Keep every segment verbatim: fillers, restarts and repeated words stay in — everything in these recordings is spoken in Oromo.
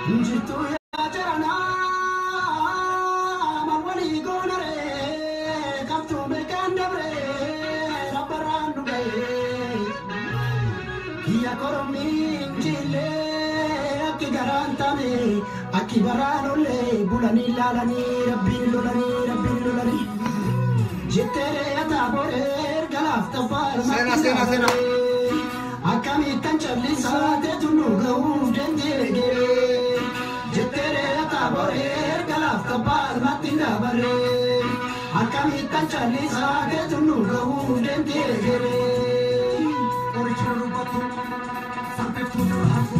Injirtu ya jarana mawali gonare kaptu merkandabre rabarandu gaye Kia koromi injile akki garantane akki baranole bulani lalani rabbi lolani rabbi lolani Jettere atabore galaf tafar Sena sena sena Akami kanchalli saate tunu gauf dengege Jettere atabore galaf tafar matinda bare Akami kanchalli saate tunu gauf dengege Original rubatu sampai futur hafu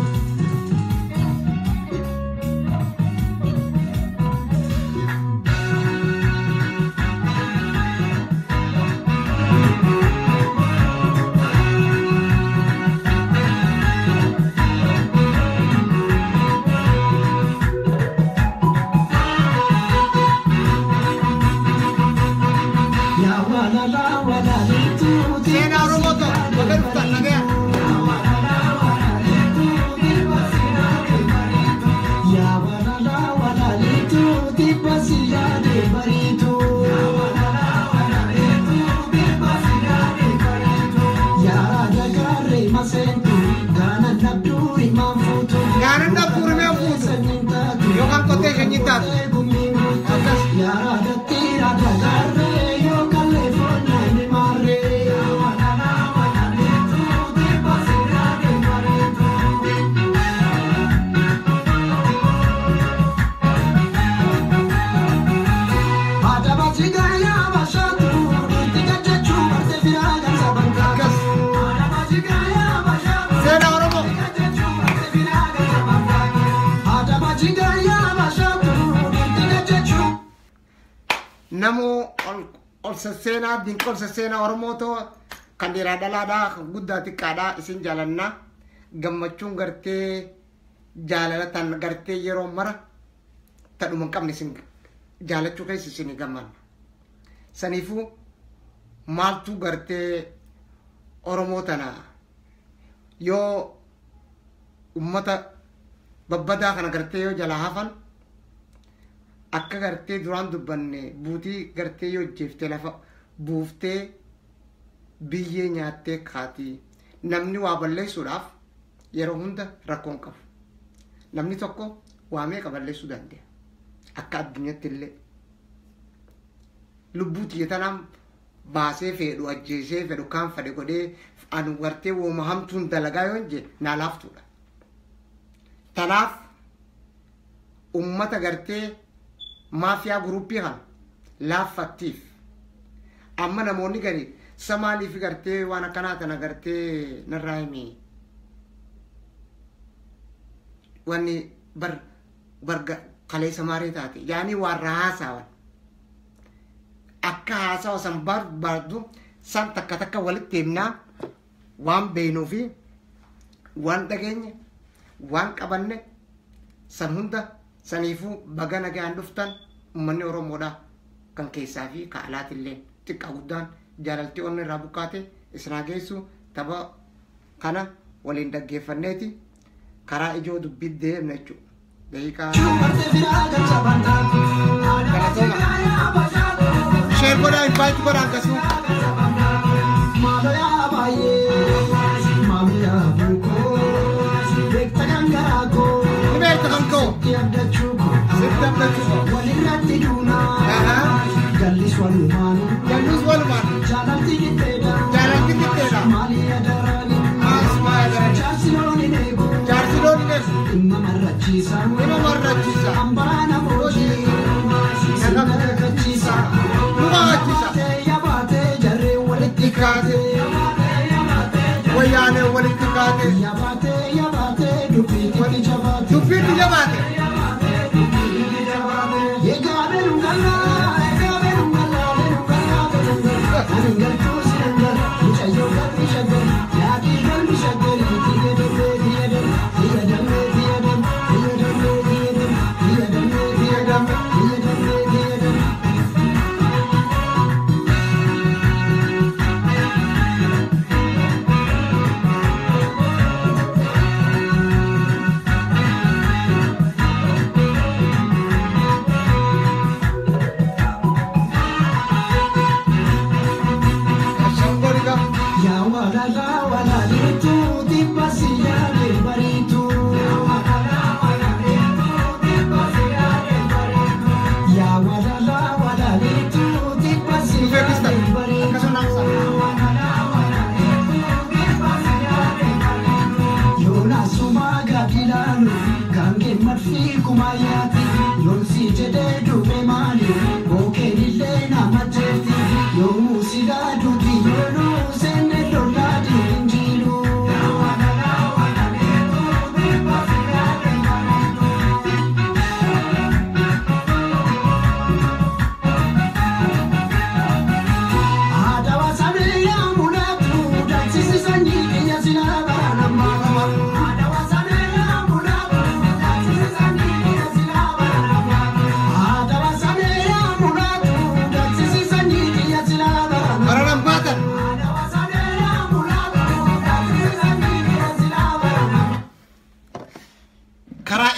Sena Oromoto bagar uftan nagaya Ya walala walalitu dibasiyane baritu Ya walala walalitu dibasiyane baritu Ya ragare masentu gana nabduri mafutu Gana nabduri mafutu Yo kan kote senyita Akas Ya ragati ragare yo California ni mare Ya walala walalitu dibasiyane baritu Ada bajigaya bashatu tiga jechu barte viraga sabanka Akas Ada bajigaya bashatu Sena Oromo tiga jechu barte viraga sabanka Ada bajigaya bashatu tiga jechu Namu ol ol sesena din kol sesena Oromoto kandira dalada gudda tikada isin jalanna gammachun garte jalalatan garte yero mara tadum kam nisin jalachu kay sisini gamman sanifu maltu garte Oromotana yo ummata babbada kana garte yo jala hafan akka garte duran dubbanne buuti garte yo jefte lafa buufte biyye nyaatte khaati namni waa balleessuudhaaf yeroo hunda rakkoon qabu namni tokko waa meeqa balleessuu danda'a akka addunyaatti illee lubbuu xiyyatanaan baasee fedhu ajjeesee fedhu kaan fedhe godhee anu gartee wooma hamtuun dalagaa yoo hin jee naa laaftuudha tanaaf ummata gartee maafiyaa guruppii kan laaffattiif amma namoonni gari samaaliif gartee waan akkanaa tana gartee narraa himi wanni bar barga kalee samaaree taate yaani warra haasawan akka haasawa san barbaadu san takka takka walitti himnaa waan beeknuu fi waan dhageenya waan qabanne san hunda saniifuu baga nagaan dhuftan ummanni Oromoodha kan keessaa fi ka alaatillee xiqqaa guddaan jaalaltii onni irraa buqqaate isinaa geessu tapha kana waliin dhaggeeffanneeti karaa ijoo dubbii deemna jechuudha. Daqiiqaa sheer godhaa infaayiti godhaa akkasuma. Ni beekta kan ka'u. Sitti abdachuudha. Jallis walumaan. Jallis walumaan. Jaalalti gitteedha. Jaalalti gitteedha. Maali adarani. Maas maa adarani. Jaarsiloon hin eegu. Jaarsiloon hin eegu. Dhimma marrachiisa. Dhimma marrachiisa. Ambarana boojii. Naga marrachiisa. Numa achiisa. Yabaatee jarree walitti kaatee. Wayyaanee walitti kaatee. Yabaatee yabaatee dubbiitti wali jabaatee. Dubbiitti jabaatee.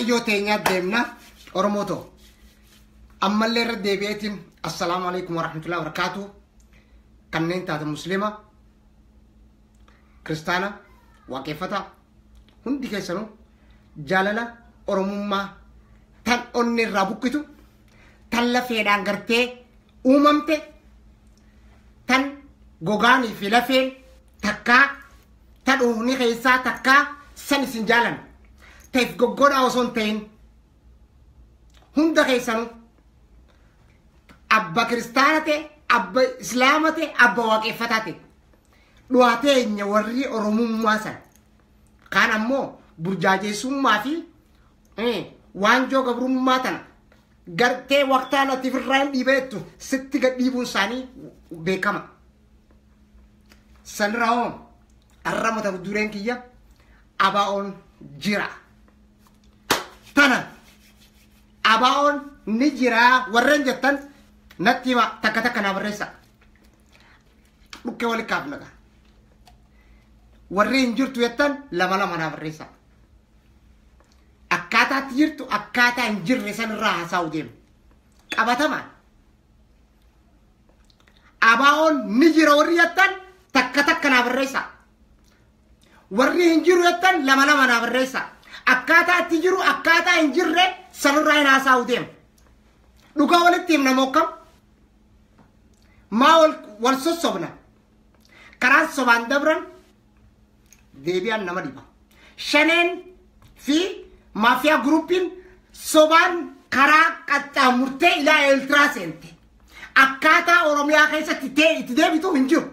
video teenya deemna Oromoto. Ammallee irra deebi'eetiin assalaamu alaykum wa rahmatullahi wa barakatuh. Kanneen taate muslima, kristaana, waaqeffata hundi keessanuu jaalala Oromummaa tan onni irraa bukkitu tan lafeedhaan gartee uumamte tan gogaanii fi lafeen takkaa tan uumni keessaa takkaa san isin jaalan ta'eef goggodhaa osoo hin ta'in hunda keessanuu abba kiristaana ta'e abba islaama ta'e abba waaqeffataa ta'e dhuwaateenya warri Oromummaa san kaan ammoo burjaajeessummaa fi waan joo gabrummaa tana gartee waqtaan ati firraan dhiibeettu sitti gad dhiibuun isaanii beekama. Sanirraa arramata dureen kiyya abaa'oon jira. Tana abaa'oon ni jira warreen jettan natti hima takka takka naa barreessa. Dhukkee wali kaafnaga. Warri hin jirtu jettan lama lama naa barreessa. Akkaataa jirtu akkaataa hin jirre sanirraa haasa'u deemu. Qabatamaan. Abaa'oon ni jira warri jettan takka takka naa barreessa. Warri hin jiru jettan lama lama naa barreessa. Akkaataa itti jiru akkaataa hin jirre sanirraa hin haasa'u deemu. Dhugaa walitti himna mokkam. Maa wal sossobna. Karaan sobaan dabran deebi'an nama dhiba. Shaneen fi mafia groupin soban karaa qaxxaamurtee ilaa Eeltiraa seente. Akkaataa Oromiyaa keessatti ta'e itti deebitu hin jiru.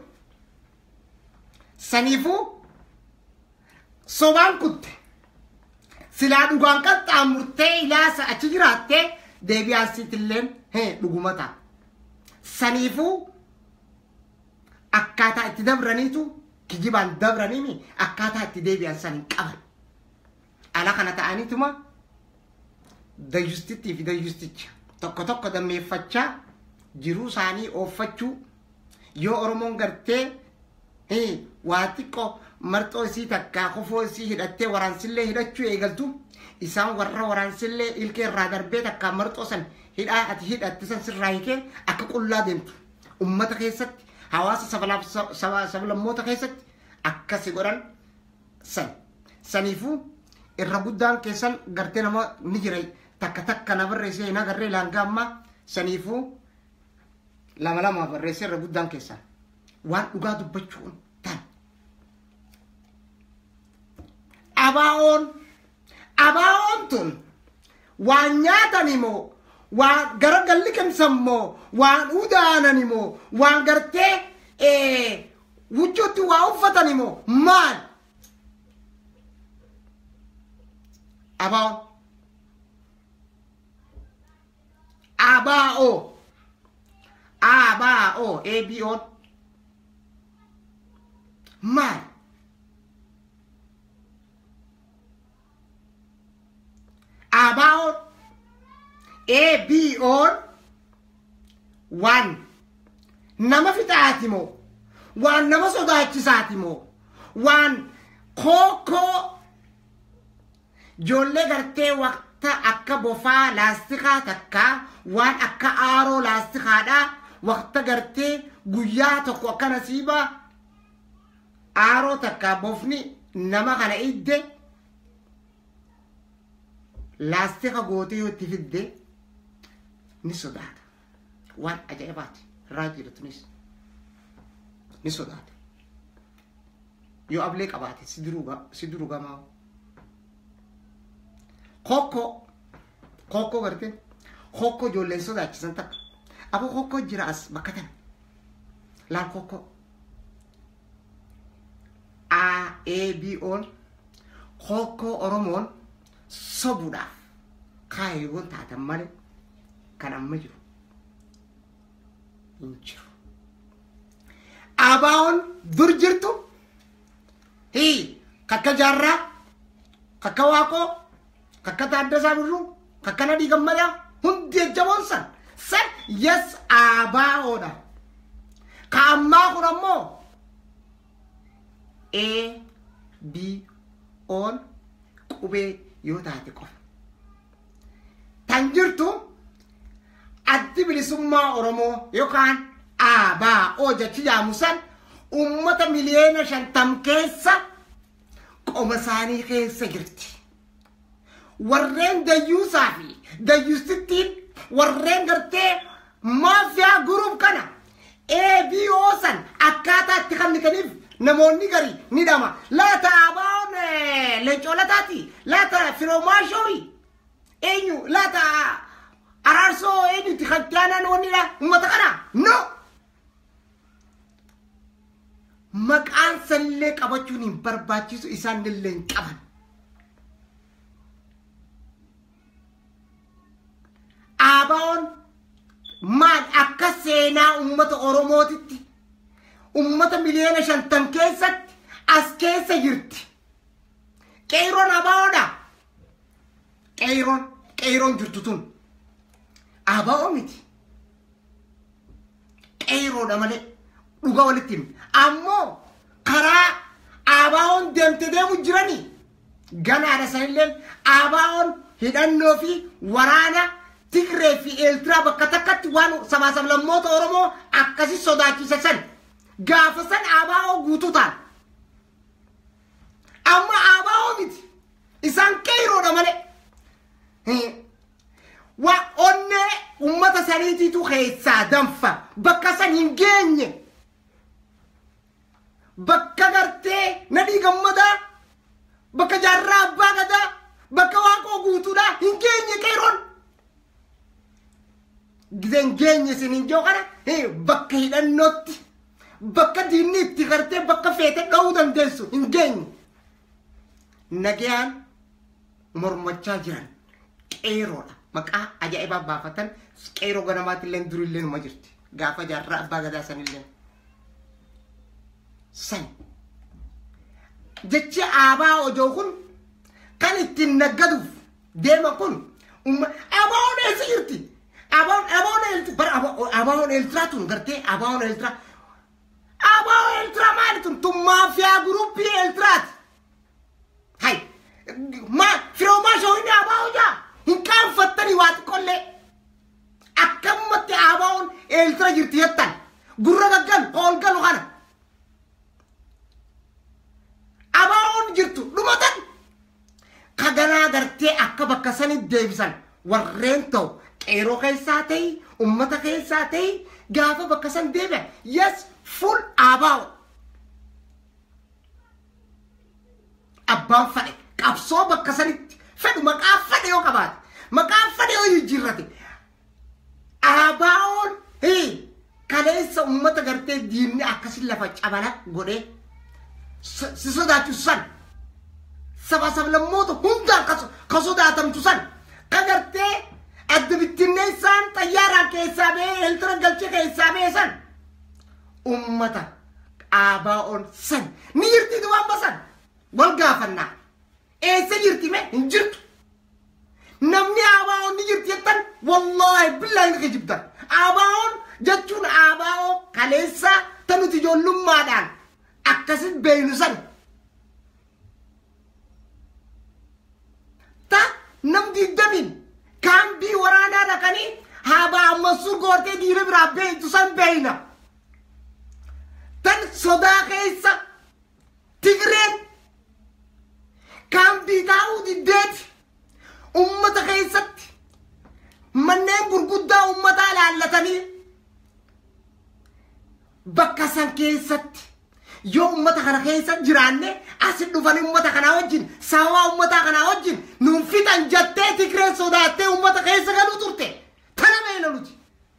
Saniifuu sobaan kutte silaa dhugaan qaxxaamurtee ilaa achi jiraattee deebi'aan siitilleen hee dhuguma ta'a. Saniifuu akkaataa itti dabraniitu kijibaan dabraniimi akkaataa itti deebi'an san hin qaban. Ala kana ta'aniituma dayyustitti fi dayyusticha tokko tokko dammeeffachaa jiruu isaanii ooffachuu yoo Oromoon gartee waa xiqqoo marxoo isii takkaa kofoo isii hidhattee waraansillee hidhachuu eegaltu isaan warra waraansillee ilkee irraa darbee takkaa marxoo san hidhaa ati hidhatte san sirraa hiikee akka qullaa deemtu ummata keessatti hawaasa sablammoota keessatti akkasi godhan san saniifuu irra guddaan keessan gartee nama ni jira takka takka na barreessee na garree laangaa amma saniifuu lama lama barreessee irra guddaan keessan waan dhugaa dubbachuun tan abaa'oon abaa'oon tun waan nyaatan moo waan garagalli kensan moo waan udaanan moo waan gartee wujuutti waa uffatan moo maal About Abao Abao A B O Man About A B O One Nama fitaatimo One nama sodaachisaatimo One Koko Jolle gartee waqta akka bofaa laastikaa takkaa waan akka aaroo laastikaadhaa waqta gartee guyyaa tokko akka nasiiba aaroo takkaa bofni nama kana idde laastika gootee yoo itti fidde ni sodaata waan ajaa'ibaati irraa jirtunis ni sodaata yoo ablee qabaate si duruu gamaa Koko, koko garte, koko jolle soda chisan tak. Aku koko jiras bakatan. Lan koko. A A B on, koko Oromon, sobuda. Kai gon tata male, kana maju. Inchu. Abaon durjirtu. Hi, kakak jarra, kakak wako. Kakata adda saburu kakana di gamada hundi jawon san san yes abaoda ka amma kuramo A B on kube yoo taate qofa tanjirtu addi bilisummaa Oromoo yookaan aabaa oo jechi jaamusan ummata miliyoona shantam keessa qoma isaanii keessa jirti. Warreen dayyuusaa fi dayyuusittiin warreen gartee maafiyaa guruuf kana A B O san akkaataa itti kannitaniif namoonni gari ni dhama. Laata abaa'oon leencoolataati. Laata firoomaashooyi. Eenyu laata araarsoo eenyuti kantiyaanaa namoonnidha ummata kana. No! Maqaan sallee qabachuun hin barbaachisu isaan illee hin qaban. Abaa'oon maal akka seenaa ummata Oromootitti ummata miliyoona shantam keessatti as keessa jirti. Qeeroon abaa'oodha. Qeeroon qeeroon jirtu tun abaa'oo miti. Qeeroodha malee dhuga walitti himi. Ammoo karaa abaa'oon deemte deemu jiranii ganaadha sanilleen abaa'oon hidhannoo fi waraana Tigree fi Eeltiraa bakka takkatti waan sabaa sablammoota Oromoo akkasi sodaachisa san gaafa san abaa'oo guutuu ta'an. Amma abaa'oo miti isaan qeeroodha malee. Waa onnee ummata saniitiitu keessaa danfa bakka san hin geenye. Bakka gartee nadhii gammadaa bakka jaarraa abbaa gadaa bakka waaqoo guutuudha hin geenye qeeroon. Gizeen geenye sinin joo kana bakka hidhannootti bakka diinni itti gartee bakka feete dha'uu dandeessu hin geenye. Nagayaan mormachaa jiran qeeroodha. Maqaa ajaa'ibaa baafatan qeeroo ganamaatti illee durillee numa jirti. Gaafa jaarraa abbaa gadaa sanillee. San jechi abaa'oo joo kun kan ittiin naggaduuf deema kun abaa'oon eessa jirti? Abaa'oon abaa'oon eeltiraa bar abaa'oon eeltiraa tun gartee abaa'oon eeltiraa abaa'oon eeltiraa maali tun tun maafiyaa guruppii eeltiraati. Hay ma firoomaa shooyini abaa'oo jaa hin qaanfattanii waa xiqqollee akkamatti abaa'oon eeltira jirti jettan gurra gaggan ol galu kana. Abaa'oon jirtu dhumatan kaganaa gartee akka bakka sanitti deebisan warreen ta'u qeeroo keessaa ta'e ummata keessaa ta'e gaafa bakka san deebi'an yes full abaa'oo. Abbaan fadhe qabsoo bakka sanitti fedhu maqaa fadhe yoo qabaate maqaa fadhe yoo jijjiirrate abaa'oon kaleessa ummata gartee diinni akkasin lafa cabala godhee si sodaachisu san saba sablammoota hundaan ka sodaatamtu san ka gartee adda bittinneessaan xayyaaraan keessaa ba'ee eeltira galchee keessaa ba'ee san ummata abaa'oon san ni jirtiitu waan basan wal gaafannaa eessa jirti mee hin jirtu. Namni abaa'oon ni jirti jettan wallaahi billaahi ni kijibtan. Abaa'oon jechuun abaa'oo kaleessa ta nuti ijoollummaadhaan akkasit beeynu san ta nam digdamiin kaambii waraanaa dhaqanii haabaa ammasuu goortee dhiira biraa beeytu san beeyna. Tan sodaa keessa Tigreen kaambii taa'uu diddeeti ummata keessatti manneen gurguddaa ummataa laallatanii bakka san keessatti yoo ummata kana keessa jiraanne asin dhufanii ummata kanaa wajjin saawaa ummataa kanaa wajjin nuun fixan jettee Tigreen sodaattee ummata keessa galuu turte tana beeyna nuti.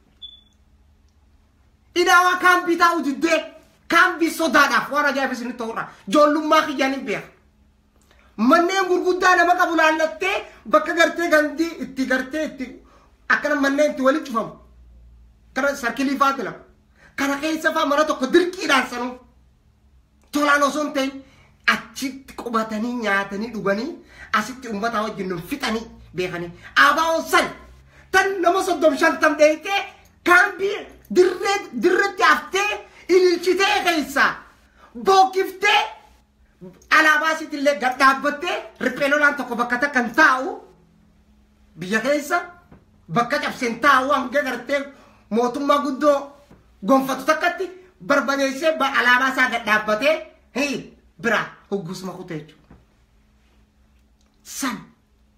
Idaawaa kaambii taa'uu diddee kaambii sodaadhaaf waan ajaa'ibaa isinitti ta'urraa ijoollummaa kiyyaan hin beeku. Manneen gurguddaa nama qabu laallattee bakka gartee gandii itti gartee itti akkana manneen itti walitti cufamu kana sarkilii faati lama kana keessa faa mana tokko dirqiidhaan sanuu tolaan osoo hin ta'in achitti qubatanii nyaatanii dhuganii asitti uummataa wajjin nun fixanii beekanii abaa'oon san tan nama soddom shantam dheeytee kaambii dirree dirretti haftee ililchitee keessaa bookkiftee alaabaa sitillee gad dhaabbattee riphee lolaan tokko bakka takkan taa'u biyya keessa bakka cabsentaa waan gartee mootummaa guddoo gonfatu takkatti barbadeessee ba alaabaa isaa gad dhaabbatee hii bira huggusuma kutee jechuudha. San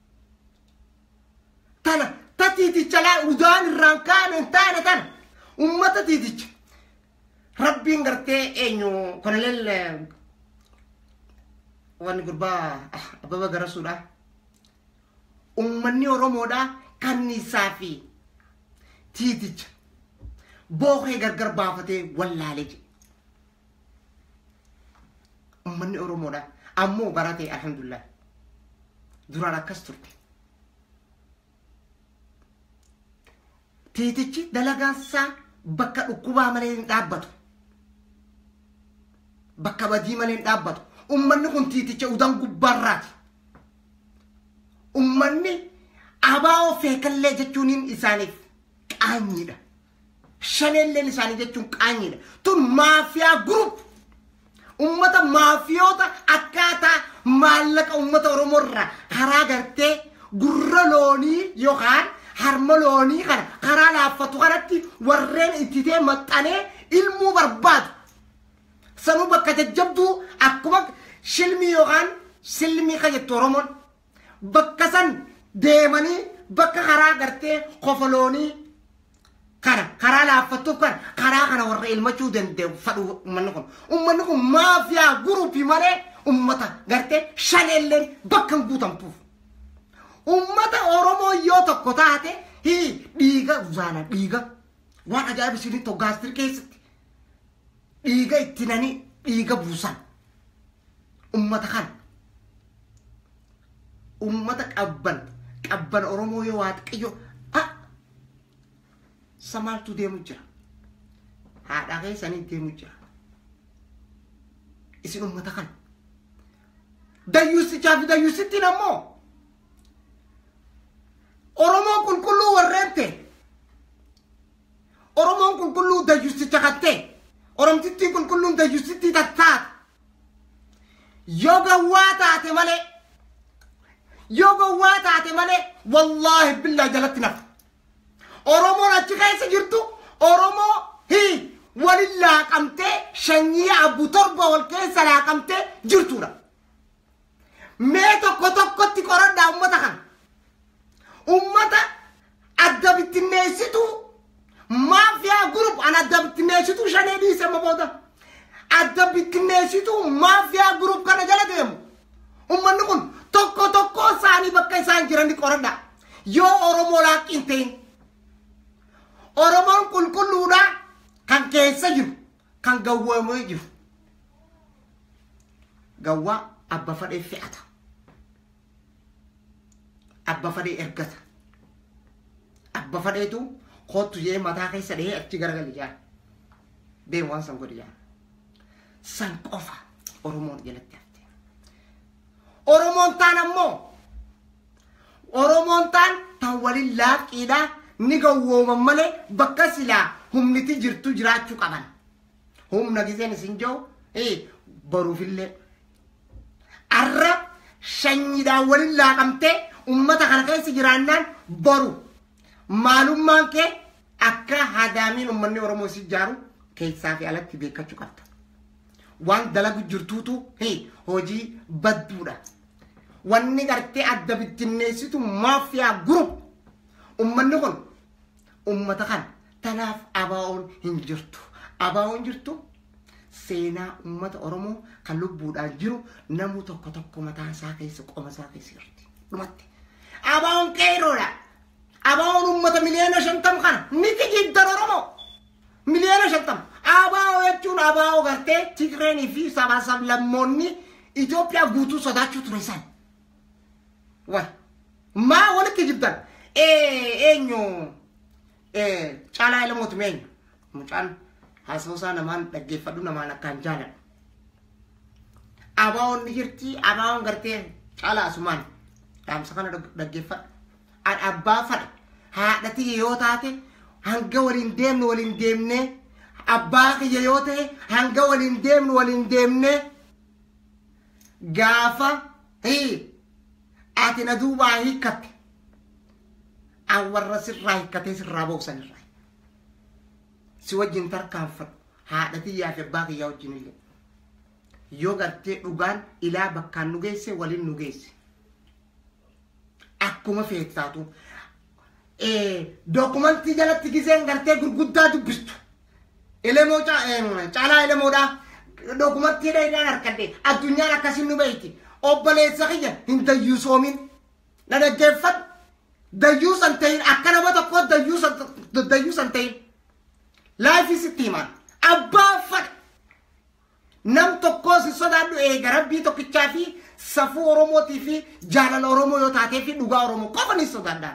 tana tatiiticha laa udaan irraan kaane taane tana ummata tiiticha rabbiin gartee eenyu koloneel wani gurbaa Ababa Garasuudha ummanni Oromoodha kanniisaa fi tiiticha booqee gargar baafatee wallaalee jedhe ummanni Oromoodha ammoo baratee alhamdulillah duraan akkas turte tiitichi dalagaansaa bakka dhukkubaa malee hin dhaabbatu bakka badii malee hin dhaabbatu ummanni kun tiiticha udan gubbaarraati ummanni abaa'oo feekallee jechuuniin isaaniif qaanyiidha shaneelleen isaanii jechuun qaanyiidha tun maafiyaa gurup ummata maafiyoota akkaataa maallaqa ummata Oromoorraa karaa gartee gurra loonii yookaan harma loonii kana karaa laaffatu kanatti warreen ittitee maxxanee ilmuu barbaadu sanuu bakka jajjabduu akkuma shilmii yookaan silmii kan jettu Oromoon bakka san deemanii bakka karaa gartee qofa loonii kana karaa laaffatuuf kana karaa kana warra ilmachuu danda'u fadhu ummanni kun ummanni kun maafiyaa guruupii malee ummata gartee shaneelleen bakka hin guutamtuuf ummata Oromoo yoo tokko taate hii dhiiga uzaana dhiiga waan ajaa'iba isinii toggaastir keessatti dhiiga ittinanii dhiiga buusan ummata kana ummata qabban qabban Oromoo yoo waa xiqqiyoo samaaltu deemu jira haadha keessanii deemu jira isin ummata kana dayyuusichaa fi dayyuusittiin ammoo Oromoo qulqulluu warreen ta'e Oromoon qulqulluu dayyuusicha kan ta'e Oromtittiin qulqulluun dayyuusittii tattaata yoo gawwaa taate malee yoo gawwaa taate malee wallaahi billaa jalatti nafa Oromoon achi keessa jirtu Oromoo hii walin laaqamtee shanyii abbu torba wal keessa laaqamtee jirtuudha. Mee tokko tokkotti qoradhaa ummata kana. Ummata adda bittinneessitu maafiyaa gurup an adda bittinneessitu shanee dhiise mabooda. Adda bittinneessitu maafiyaa gurup kana jala deemu. Ummanni kun tokko tokko isaanii bakka isaan jiranii qoradhaa. Yoo Oromoo laaqiin ta'in Oromoon qulqulluudha kan keessa jiru kan gawwamee jiru gawwaa abba fadhee fe'ata abba fadhee ergata abba fadheetu kootu jee mataa keessa dhahee achi garagali jaa deemu waan san godhi jaa san qofa Oromoon jalatti hafte Oromoon taan ammoo Oromoon taan tan waliin laaqiidhaa ni gawwooman malee bakka silaa humniti jirtu jiraachuu qaban humna giseen isin jiru eh baruufillee arra shanyiidhaan waliin laaqamtee ummata kana keessa jiraannaan baru maalummaan kee akka hadaamiin ummanni Oromoo si jaaru keessaa fi alatti beekachuu qabda waan dalagu jirtuutu eh hojii badduudha wanni gartee adda bittinneessitu maafiyaa gurup ummanni kun ummata kan tanaaf abaa'oon hin jirtu abaa'oon jirtu seenaa ummata Oromoo kan lubbuudhaan jiru namu tokko tokko mataa isaa keessa qoma isaa keessa jirti dhumatti abaa'oon qeeroodha abaa'oon ummata miliyoona shantam kana miti jiddan Oromoo miliyoona shantam abaa'oo jechuun abaa'oo gartee Tigreenii fi saba sablammoonni Itoophiyaa guutuu sodaachuu ture isaan way maa walitti jiddan eh enyo eh caalaa ilmooti meenyu mucaan haasawsaa namaan dhaggeeffadhu namaan akkaan jaaladha abaa'oon ni jirti abaa'oon gartee caalaa asumaan dhaamsa kana dhaggeeffadha an abbaa fadha haadhati yoo taate hanga waliin deemnu waliin deemne abbaa kiyya yoo ta'e hanga waliin deemnu waliin deemne gaafa hii ati na duubaa hiikkatte awwarra sirraa hikkatee sirraa booksan irraa si wajjin tarkaanfadhu haadhatii yaa fi abbaa kiyyaa wajjin illee yoo gartee dhugaan ilaa bakkaan nu geesse waliin nu geesse akkuma feetaatu eh dokumentii jalatti giseen gartee gurguddaa dubbistu elemoo caalaa elemoodha dokumentii dheedhaan harkadde addunyaan akkasin nu beeyti obboleessa kiyya hin dayyuusoomin na dhaggeeffadhu dayyuusan ta'in akka nama tokko dayyuusan ta'in laayifii sitti himan abbaa fadha nam tokko si sodaadhu eega rabbii tokkichaa fi safuu oromootii fi jaalala oromoo yoo taatee fi dhugaa oromoo qofa ni sodaadhaan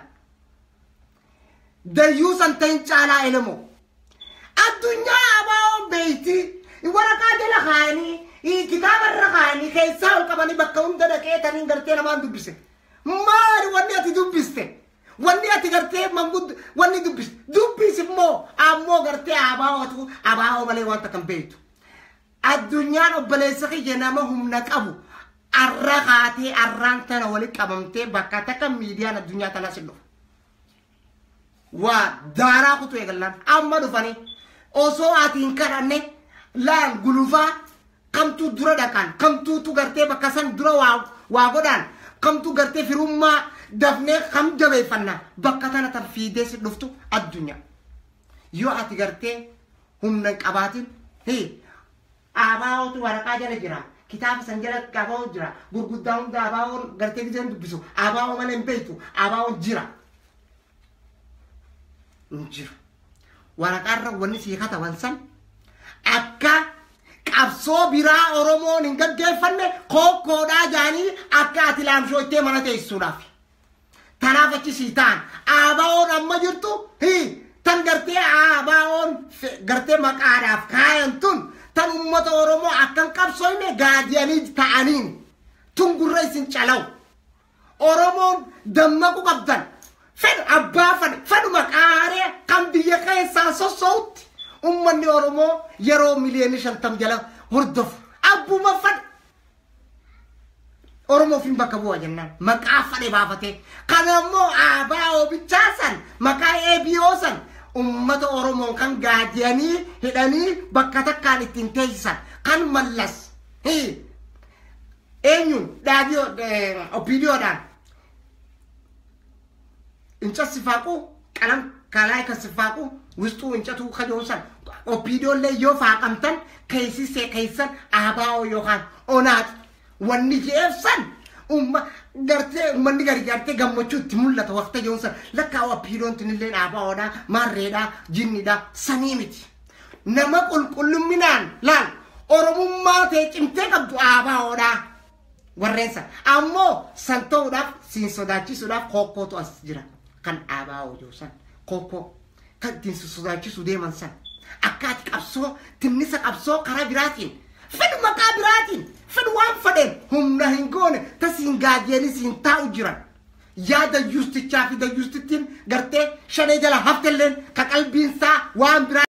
dayyuusan ta'in caalaa elemoo addunyaa abaa'oon beeyti waraqaa jala kaanii kitaaba irra kaanii keessaa ol qabanii bakka hunda dhaqeetaniin gartee namaan dubbise maali wanni ati dubbiste wanni ati gartee mangud wanni dubbiste dubbis immoo ammoo gartee abaa'ootu abaa'oo malee wanta kan beektu addunyaan obboleessa kiyya nama humna qabu arra kaatee arraan tana walitti qabamtee bakka takka miidiyaan addunyaa tana sillu waa daaraa kutu eegallaan amma dhufanii osoo atiin kadhanne laan gulufaa kamtu dura dhaqan kamtuutu gartee bakka san dura waa waa godhaan kamtu gartee firummaa dafnee kam jabeeffannaa bakka tana tan fiidee si dhuftu addunyaa yoo ati gartee humna qabaatin hee abaa'ootu waraqaa jala jira kitaaba san jala abaa'oo jira gurguddaa hunda abaa'oon gartee giseen dubbisu abaa'oo malee hin beektu abaa'oon jira jira waraqaarra wanni sii kataban san akka qabsoo biraa oromoon hin gaggeeffanne kokkoodhaa jaanii akka ati laamshoo ittee mana teessuudhaaf tanaaf achi sii ta'an abaa'oon amma jirtu hii tan gartee abaa'oon gartee maqaadhaaf kaayan tun tan ummata oromoo akkan qabsooyne gaadiyanii ta'aniin tun gurra isin calaw oromoon dammaqu qabdan fedhu abbaa fedhu fedhu maqaaree kan biyya keessaa sossoutti ummanni oromoo yeroo miliyoonii shantam jala hordofu abbuma fedhu oromoof hin bakka bu'a jennaan maqaa fedhe baafatee kanammoo abaa'oo bichaasan maqaa eebiyoosan ummata oromoo kan gaadiyanii hidhanii bakka takkaan ittiin teessisan kan mallas eenyuun dhaabiyoo opiidiyoodhaan incha sifaaquu qalam kalaa kan sifaaquu wisxuu inchatu kajoonsan opiidiyoollee yoo faaqamtan keessisee keessan abaa'oo yookaan onaati wanni jeefsan umma gartee ummanni gari gartee gammachuu itti mul'ata waqta joonsan lakkaa opiidiyoon tunillee abaa'oodhaa marreedhaa jinniidhaa sanii miti nama qulqullumminaan laal oromummaa ta'e cimtee qabdu abaa'oodhaa warreensa ammoo san ta'uudhaaf siin sodaachisuudhaaf kokkootu as jira kan abaa'oo joosan kokkoo kan ittiin sodaachisu deeman san akkaati qabsoo tinnisa qabsoo karaa biraatiin fedhu maqaa biraatiin fedhu waan fedheen humna hin goone tasiin gaadiyanii siin taa'u jiran yaada yuustichaa fi dayyuustittiin gartee shanee jala haftelleen ka qalbiinsaa waan biraa